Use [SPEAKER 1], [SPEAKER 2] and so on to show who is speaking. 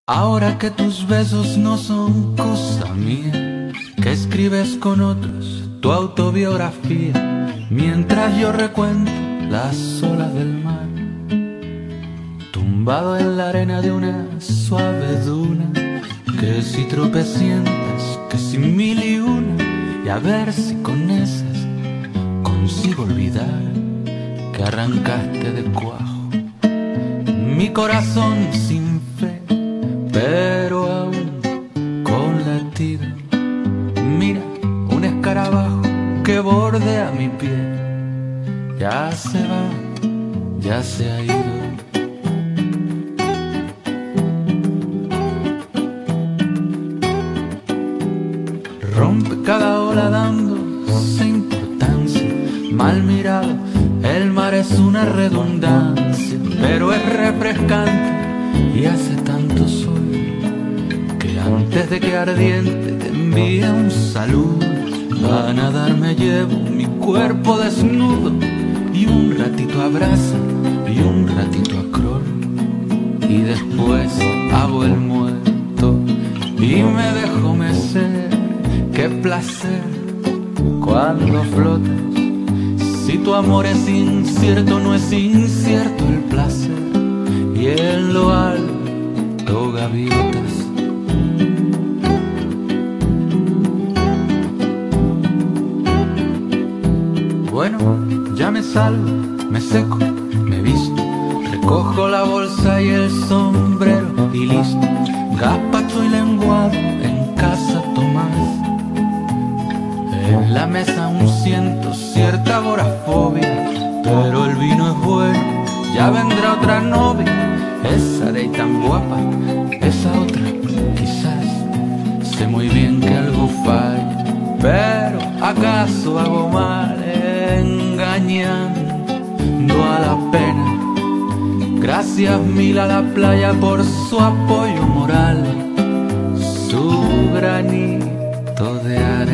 [SPEAKER 1] Ahora que tus besos no son cosa mía, que escribes con otros tu autobiografía, mientras yo recuento las olas del mar, tumbado en la arena de una suave duna, que si tropecientas, que si mil y una, y a ver si con esas consigo olvidar que arrancaste de cuajo mi corazón sin fe, pero aún con latido. Mira, un escarabajo que bordea mi piel, ya se va, ya se ha ido. Rompe cada ola dándose importancia, mal mirado, el mar es una redundancia, pero es refrescante y hace tanto sol que antes de que ardiente te envíe un saludo. A nadar me llevo mi cuerpo desnudo y un ratito abraza y un ratito acrol, y después hago el muerto y me dejo mecer. Qué placer cuando flotas. Si tu amor es incierto, no es incierto el placer. Y en lo alto gaviotas. Bueno, ya me salgo, me seco, me visto, recojo la bolsa y el sombrero y listo. Gazpacho y lenguado en casa Tomás. En la mesa aún siento cierta agorafobia, pero el vino es bueno, ya vendrá otra novia. Esa de ahí tan guapa, esa otra quizás. Sé muy bien que algo falla, pero ¿acaso hago mal engañando a la pena? Gracias mil a la playa por su apoyo moral, su granito de arena.